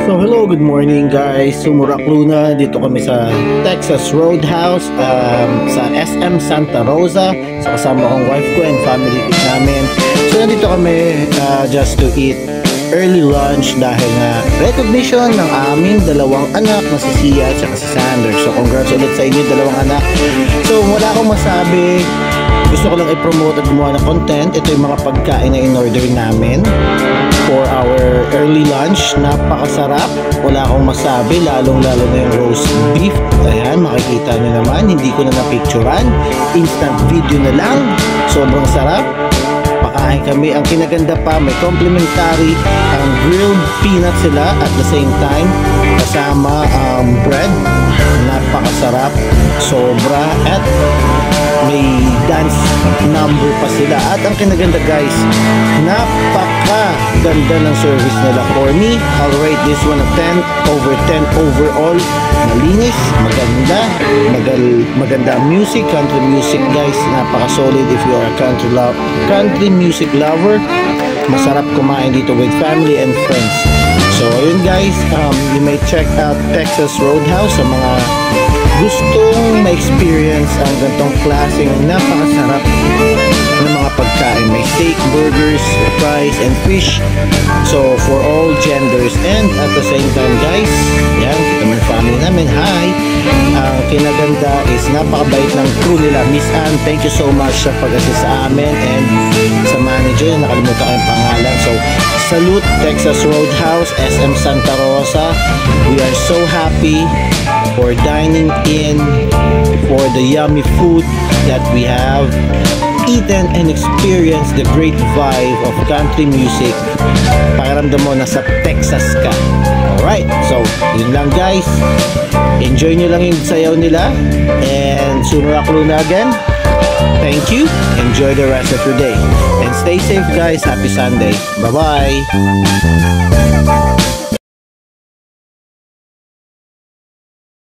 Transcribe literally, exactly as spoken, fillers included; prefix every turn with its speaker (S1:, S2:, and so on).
S1: So hello, good morning guys. Sumurak Luna, dito kami sa Texas Roadhouse, um, sa S M Santa Rosa. So kasama kong wife ko and family namin. So nandito kami uh, just to eat early lunch dahil na recognition ng aming dalawang anak na si Sia at si Sander. So congrats ulit sa inyo dalawang anak. So wala akong masabi. Gusto ko lang i-promote at gumawa ng content. Ito yung mga pagkain na in-order namin for our early lunch. Napakasarap. Wala akong masabi. Lalong lalo na yung roast beef. Ayan, makikita nyo naman. Hindi ko na napicturan. Instant video na lang. Sobrang sarap. Pakain kami. Ang kinaganda pa, may complimentary ang grilled peanut sila at the same time kasama um, bread. Napakasarap. Sobra. At may dance number pa sila. At ang kinaganda guys, napaka ganda ng service nila. For me, I'll rate this one a ten over ten overall. Malinis, maganda, magal, maganda ang music, country music guys. Napaka solid if you are a country, lo country music lover. Masarap kumain dito with family and friends. So ayun guys, um, you may check out Texas Roadhouse sa mga gustong ma-experience ang gantong klaseng napakasarap ng mga pagkain. May steak, burgers, fries, and fish. So for all genders, and at the same time guys, yan, kita mo yung family namin. Hi! Ang kinaganda is napakabait ng crew nila. Miss Ann, thank you so much sa pag-assist sa amin, and sa manager, nakalimutan ko yung pangalan. So salute Texas Roadhouse, S M Santa Rosa. We are so happy for dining in, for the yummy food that we have eaten and experienced the great vibe of country music. Pakiramdam mo nasa Texas ka. Alright, so yun lang guys. Enjoy nyo lang yung sayaw nila, and Sumurak Luna again. Thank you. Enjoy the rest of your day and stay safe guys. Happy Sunday. Bye bye.